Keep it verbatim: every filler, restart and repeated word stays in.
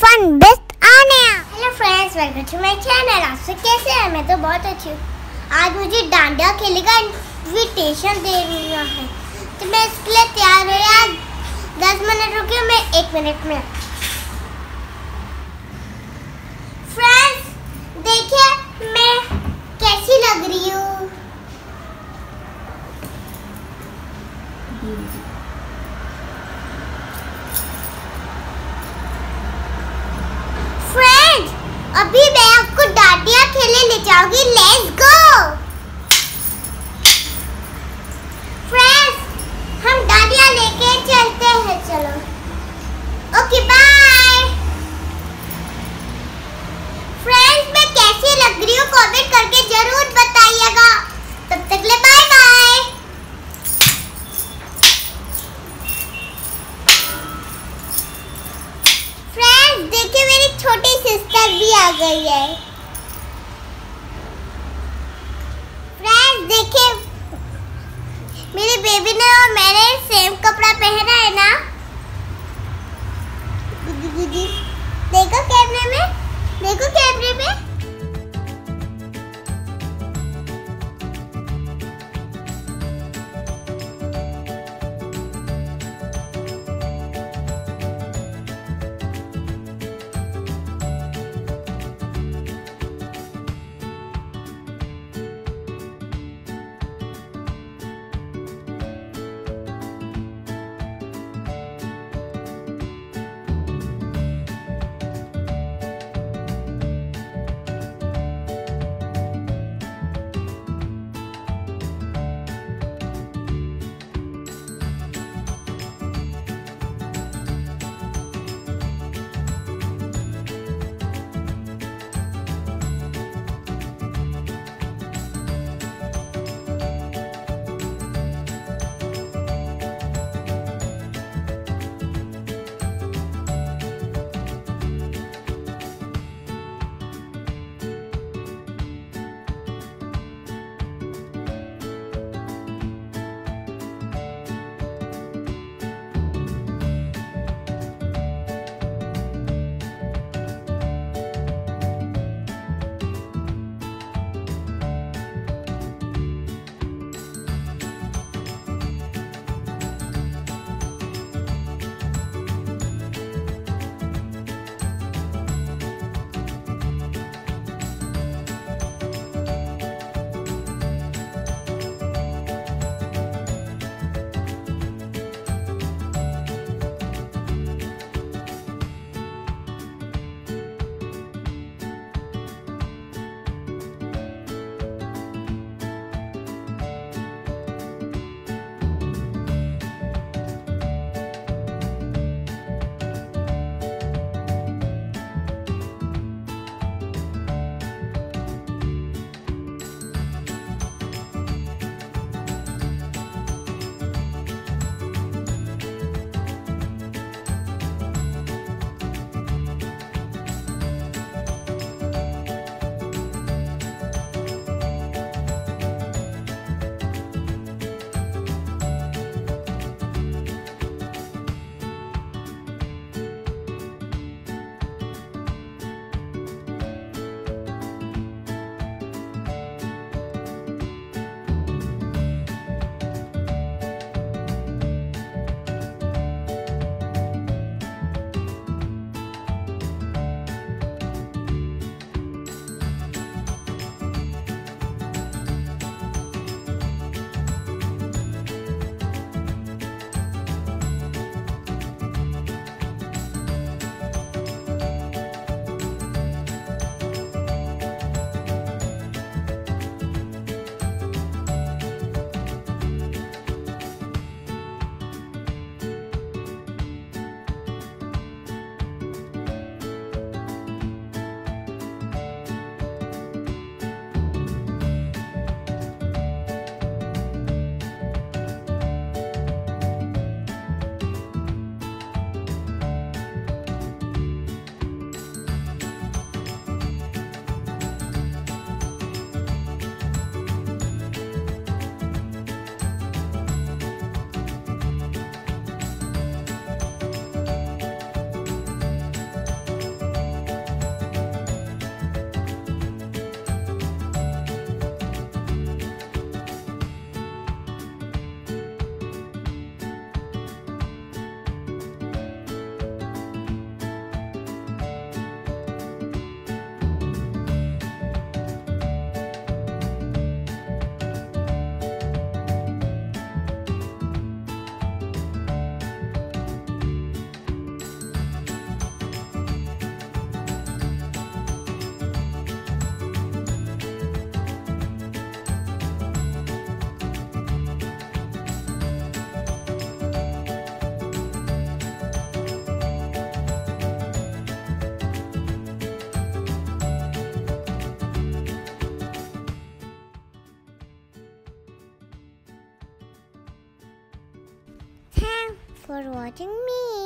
Fun best आने। Hello friends, welcome to my channel. आप सब कैसे हैं? मैं तो बहुत अच्छी हूँ। आज मुझे डांडिया खेलने का इनविटेशन दे रहा है, तो मैं इसके लिए तैयार हूँ। यार दस मिनट रुकिए, मैं एक मिनट में। फ्रेंड्स देखिए मैं कैसी लग रही हूँ। फ्रेंड्स अभी मैं आपको डांडिया खेलने ले जाऊंगी। लेट्स गो फ्रेंड्स, हम डांडिया लेके चलते हैं। चलो ओके बाय। फ्रेंड्स मैं कैसी लग रही हूँ कमेंट करके जरूर बताइएगा। तब तक ले बाय बाय। फ्रेंड्स देखिए मेरी छोटी सिस्टर भी आ गई है। फ्रेंड्स देखिए मेरी बेबी ने और मैंने सेम कपड़ा पहना है ना। देखो कैमरे में, देखो कैमरे में। for watching me.